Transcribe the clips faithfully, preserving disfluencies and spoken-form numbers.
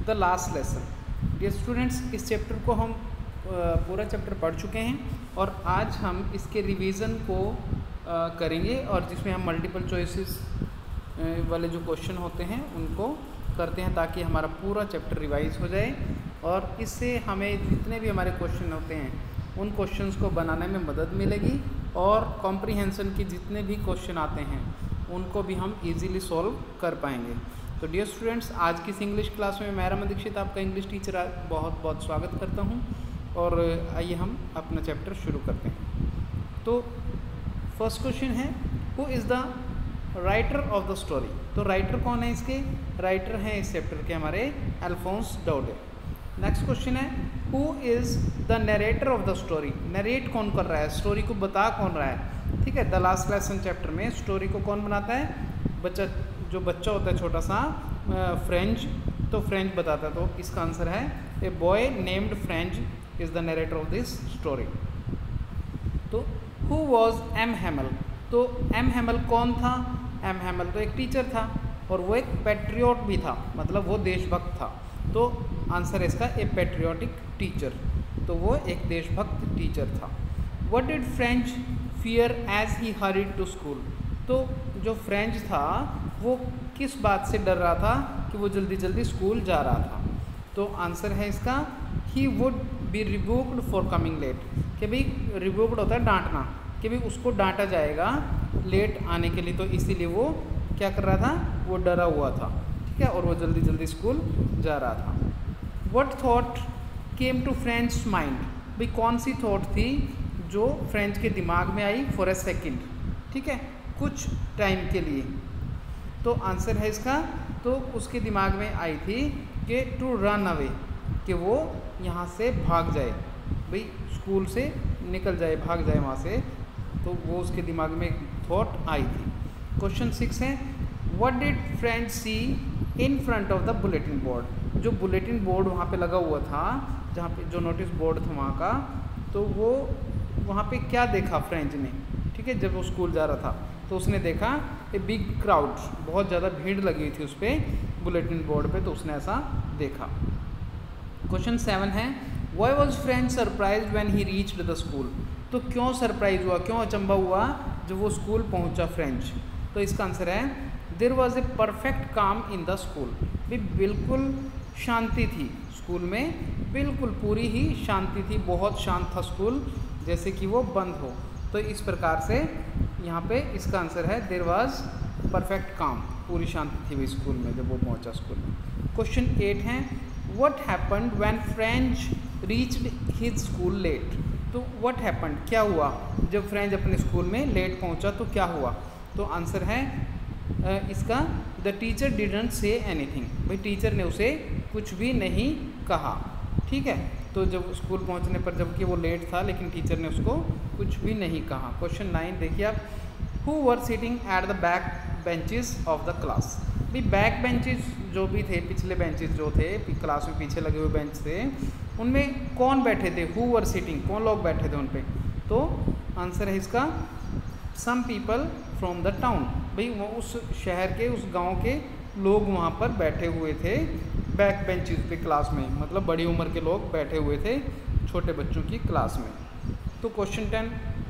The last lesson. Dear students, इस chapter को हम पूरा चैप्टर पढ़ चुके हैं और आज हम इसके रिवीजन को करेंगे और जिसमें हम मल्टीपल चॉइसेस वाले जो क्वेश्चन होते हैं उनको करते हैं ताकि हमारा पूरा चैप्टर रिवाइज हो जाए और इससे हमें जितने भी हमारे क्वेश्चन होते हैं उन क्वेश्चंस को बनाने में मदद मिलेगी और कॉम्प्रीहेंशन के जितने भी क्वेश्चन आते हैं उनको भी हम इजीली सॉल्व कर पाएंगे। तो डियर स्टूडेंट्स, आज की इस इंग्लिश क्लास में मैं रमन दीक्षित आपका इंग्लिश टीचर बहुत बहुत स्वागत करता हूं और आइए हम अपना चैप्टर शुरू करते हैं। तो फर्स्ट क्वेश्चन है, who is the writer of the story. तो राइटर कौन है इसके? राइटर हैं इस चैप्टर के हमारे अल्फोंस डाउडे। नेक्स्ट क्वेश्चन है, who is the narrator of the story. Narrate कौन कर रहा है, स्टोरी को बता कौन रहा है? ठीक है, द लास्ट लेसन चैप्टर में स्टोरी को कौन बनाता है? बच्चा, जो बच्चा होता है छोटा सा फ्रेंच, तो फ्रेंच बताता है। तो इसका आंसर है a boy named French is the narrator of this story. तो हु वॉज एम हैमल। तो एम हैमल कौन था? एम हैमल तो एक टीचर था और वो एक पैट्रियोट भी था, मतलब वो देशभक्त था। तो आंसर है इसका ए पैट्रियोटिक टीचर। तो वो एक देशभक्त टीचर था। What did French fear as he hurried to school. तो जो फ्रेंच था वो किस बात से डर रहा था कि वो जल्दी जल्दी स्कूल जा रहा था? तो आंसर है इसका he would be rebuked for coming late. कि भाई रिबुक्ड होता है डांटना, कि भाई उसको डांटा जाएगा लेट आने के लिए, तो इसीलिए वो क्या कर रहा था? वो डरा हुआ था, ठीक है, और वो जल्दी जल्दी स्कूल जा रहा था। What thought came to French mind. भाई कौन सी थॉट थी जो फ्रेंच के दिमाग में आई? फॉर ए सेकेंड, ठीक है, कुछ टाइम के लिए। तो आंसर है इसका, तो उसके दिमाग में आई थी कि टू रन अवे, कि वो यहाँ से भाग जाए, भाई स्कूल से निकल जाए, भाग जाए वहाँ से। तो वो उसके दिमाग में एक थॉट आई थी। क्वेश्चन सिक्स है, what did Franz see in front of the bulletin board. जो बुलेटिन बोर्ड वहाँ पे लगा हुआ था, जहाँ पे जो नोटिस बोर्ड था वहाँ का, तो वो वहाँ पे क्या देखा फ्रेंच ने? ठीक है, जब वो स्कूल जा रहा था तो उसने देखा ए बिग क्राउड, बहुत ज़्यादा भीड़ लगी हुई थी उस पर बुलेटिन बोर्ड पे, तो उसने ऐसा देखा। क्वेश्चन सेवन है, why was Franz surprise when he reached the school. तो क्यों सरप्राइज हुआ, क्यों अचंभा हुआ जब वो स्कूल पहुंचा फ्रेंच? तो इसका आंसर है देयर वॉज ए परफेक्ट काम इन द स्कूल। भी बिल्कुल शांति थी स्कूल में, बिल्कुल पूरी ही शांति थी, बहुत शांत था स्कूल, जैसे कि वो बंद हो। तो इस प्रकार से यहाँ पे इसका आंसर है देयर वॉज परफेक्ट काम, पूरी शांति थी भी स्कूल में जब वो पहुँचा स्कूल में। क्वेश्चन एट है, what happened when Franz reached his school late. तो व्हाट हैपेंड, क्या हुआ जब फ्रेंच अपने स्कूल में लेट पहुंचा, तो क्या हुआ? तो आंसर है इसका the teacher didn't say anything. भाई टीचर ने उसे कुछ भी नहीं कहा, ठीक है। तो जब स्कूल पहुंचने पर, जबकि वो लेट था, लेकिन टीचर ने उसको कुछ भी नहीं कहा। क्वेश्चन नाइन देखिए आप, who were sitting at the back benches of the class. भाई बैक बेंचेस जो भी थे, पिछले बेंचेस जो थे क्लास में पीछे लगे हुए बेंच थे, उनमें कौन बैठे थे? हु वर सिटिंग, कौन लोग बैठे थे उन पे? तो आंसर है इसका some people from the town. भाई वो उस शहर के, उस गांव के लोग वहाँ पर बैठे हुए थे बैक बेंचेस पे क्लास में, मतलब बड़ी उम्र के लोग बैठे हुए थे छोटे बच्चों की क्लास में। तो question ten,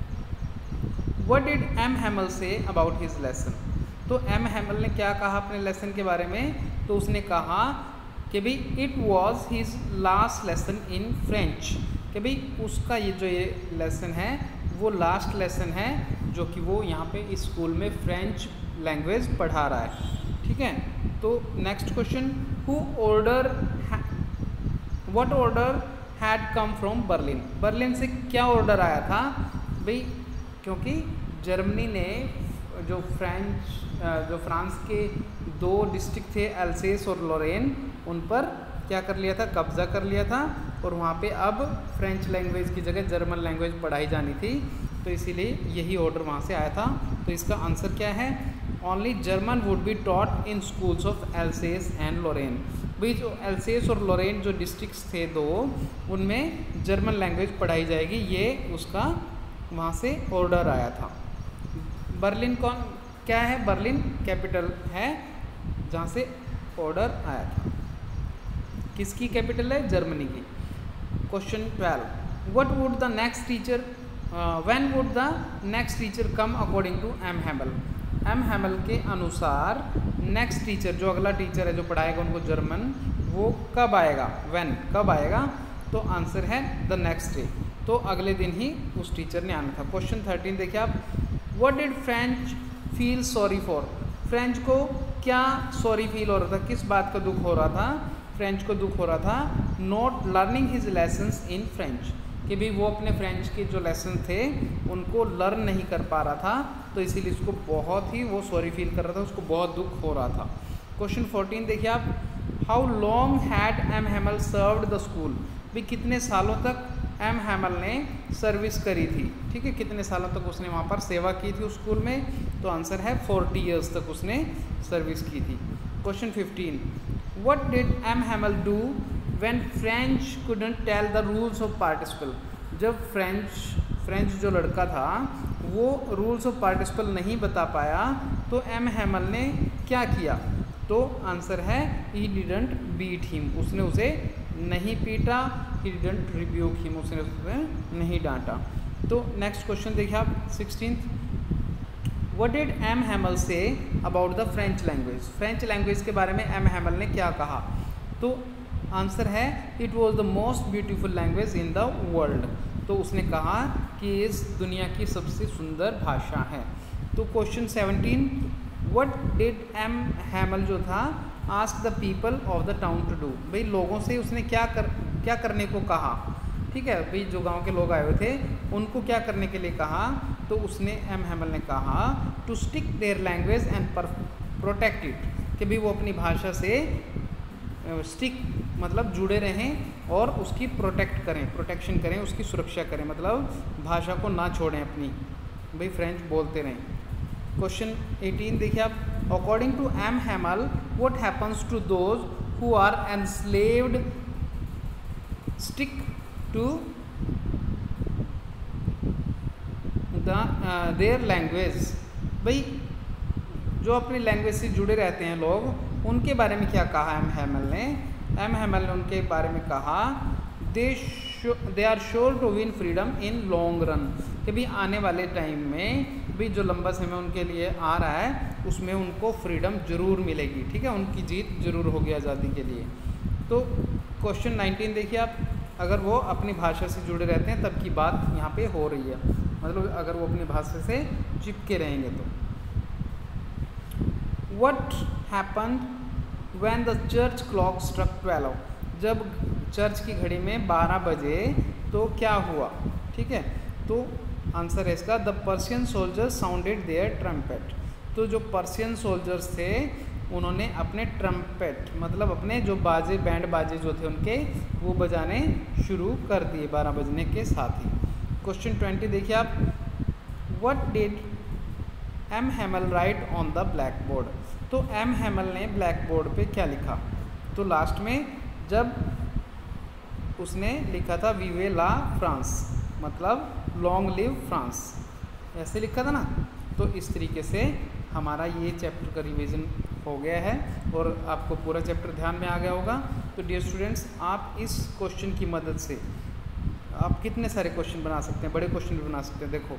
what did M Hamel say about his lesson. तो एम हैमल ने क्या कहा अपने लेसन के बारे में? तो उसने कहा कि भाई it was his last lesson in French, कि भाई उसका ये जो ये लेसन है वो लास्ट लेसन है जो कि वो यहाँ पे इस स्कूल में फ्रेंच लैंग्वेज पढ़ा रहा है, ठीक है। तो next question, who order what order had come from Berlin. Berlin से क्या ऑर्डर आया था? भाई क्योंकि जर्मनी ने जो फ्रेंच जो फ्रांस के दो डिस्ट्रिक्ट थे एल्सेस और लोरेन, उन पर क्या कर लिया था? कब्जा कर लिया था, और वहाँ पे अब फ्रेंच लैंग्वेज की जगह जर्मन लैंग्वेज पढ़ाई जानी थी, तो इसीलिए यही ऑर्डर वहाँ से आया था। तो इसका आंसर क्या है? Only German would be taught in schools of Alsace and Lorraine. भाई जो एल्सेस और लोरेन जो डिस्ट्रिक्ट्स थे दो, उनमें जर्मन लैंग्वेज पढ़ाई जाएगी, ये उसका वहाँ से ऑर्डर आया था। बर्लिन कौन क्या है? बर्लिन कैपिटल है जहाँ से ऑर्डर आया था। किसकी कैपिटल है? जर्मनी की। Question twelve, what would the next teacher when would the next teacher come according to M Hamel? M Hamel के अनुसार नेक्स्ट टीचर, जो अगला टीचर है जो पढ़ाएगा उनको जर्मन, वो कब आएगा? व्हेन, कब आएगा? तो आंसर है द नेक्स्ट डे, तो अगले दिन ही उस टीचर ने आना था। क्वेश्चन थर्टीन देखिए आप, what did French feel sorry for? French को क्या सॉरी फील हो रहा था, किस बात का दुख हो रहा था? फ्रेंच को दुख हो रहा था not learning his lessons in French, कि भाई वो अपने फ्रेंच के जो लेसन थे उनको लर्न नहीं कर पा रहा था, तो इसीलिए उसको बहुत ही वो सॉरी फील कर रहा था, उसको बहुत दुख हो रहा था। क्वेश्चन फोर्टीन देखिए आप, how long had M Hamel served the school? भाई कितने सालों तक एम हैमल ने सर्विस करी थी, ठीक है, कितने सालों तक उसने वहाँ पर सेवा की थी उस स्कूल में? तो आंसर है फोर्टी ईयर्स तक उसने सर्विस की थी। Question fifteen, what did M Hamel do when French couldn't tell the rules of participle? जब फ्रेंच फ्रेंच जो लड़का था वो रूल्स ऑफ पार्टिसिपल नहीं बता पाया तो एम हैमल ने क्या किया? तो आंसर है ही डिडंट बीट हिम, उसने उसे नहीं पीटा, ही डिडंट रिब्यूक हिम, उसने उसे नहीं डांटा। तो नेक्स्ट क्वेश्चन देखिए आप sixteenth, what did M Hamel say about the French language? French language के बारे में एम हैमल ने क्या कहा? तो आंसर है it was the most beautiful language in the world, तो उसने कहा कि इस दुनिया की सबसे सुंदर भाषा है। तो question seventeen, what did M Hamel जो था ask the people of the town to do? भाई लोगों से उसने क्या कर क्या करने को कहा, ठीक है, भाई जो गांव के लोग आए हुए थे उनको क्या करने के लिए कहा? तो उसने एम हैमल ने कहा to stick their language and protect it, कि भाई वो अपनी भाषा से स्टिक मतलब जुड़े रहें और उसकी प्रोटेक्ट करें, प्रोटेक्शन करें, उसकी सुरक्षा करें, मतलब भाषा को ना छोड़ें अपनी, भाई फ्रेंच बोलते रहें। क्वेश्चन एटीन देखिए आप, according to M Hamel what happens to those who are enslaved stick to the their language? भाई जो अपनी लैंग्वेज से जुड़े रहते हैं लोग, उनके बारे में क्या कहा एम हैमल ने? एम हैमल ने उनके बारे में कहा they they are sure to win freedom in long run, कि भी आने वाले टाइम में भी जो लंबा समय उनके लिए आ रहा है उसमें उनको फ्रीडम जरूर मिलेगी, ठीक है, उनकी जीत जरूर होगी आज़ादी के लिए। तो क्वेश्चन नाइनटीन देखिए आप, अगर वो अपनी भाषा से जुड़े रहते हैं तब की बात यहाँ पे हो रही है, मतलब अगर वो अपनी भाषा से चिपके रहेंगे तो। What happened when the church clock struck twelve? जब चर्च की घड़ी में बारह बजे तो क्या हुआ, ठीक है, तो आंसर है इसका the Persian soldiers sounded their trumpet. तो जो पर्शियन सोल्जर्स थे उन्होंने अपने ट्रम्पेट मतलब अपने जो बाजे बैंड बाजे जो थे उनके वो बजाने शुरू कर दिए बारह बजने के साथ ही। क्वेश्चन ट्वेंटी देखिए आप, what did M Hamel write on the blackboard? तो एम हैमल ने ब्लैक बोर्ड पे क्या लिखा? तो लास्ट में जब उसने लिखा था विवे ला फ्रांस, मतलब लॉन्ग लिव फ्रांस, ऐसे लिखा था ना। तो इस तरीके से हमारा ये चैप्टर का रिवीजन हो गया है और आपको पूरा चैप्टर ध्यान में आ गया होगा। तो डियर स्टूडेंट्स, आप इस क्वेश्चन की मदद से आप कितने सारे क्वेश्चन बना सकते हैं, बड़े क्वेश्चन भी बना सकते हैं। देखो,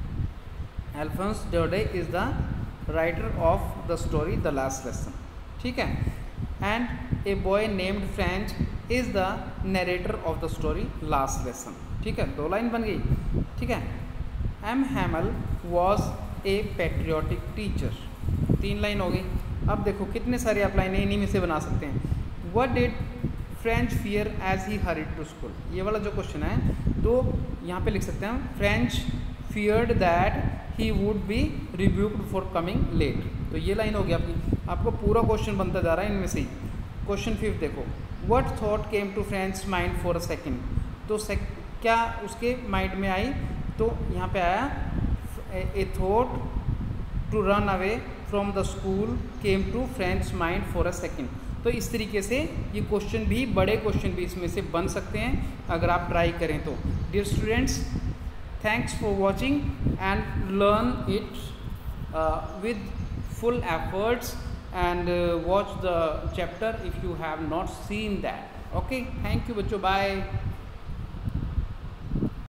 Alphonse Daudet is the writer of the story the last lesson, ठीक है, and a boy named French is the narrator of the story last lesson, ठीक है, दो लाइन बन गई, ठीक है। M Hamel was a patriotic teacher, तीन लाइन हो गई। अब देखो कितने सारे आप लाइनें इन्हीं में से बना सकते हैं। What did French fear as he hurried to school, ये वाला जो क्वेश्चन है तो यहाँ पे लिख सकते हैं हम French feared that he would be rebuked for coming late. तो ये लाइन हो गई आपकी, आपको पूरा क्वेश्चन बनता जा रहा है इनमें से ही। क्वेश्चन फिफ्थ देखो, what thought came to French mind for a second, तो सेक, क्या उसके माइंड में आई, तो यहाँ पे आया a thought to run away from the school came to French mind for a second. तो इस तरीके से ये क्वेश्चन भी, बड़े क्वेश्चन भी इसमें से बन सकते हैं अगर आप ट्राई करें तो। Dear students, thanks for watching and learn it with full efforts and uh, watch the chapter if you have not seen that. Okay, thank you बच्चों, bye.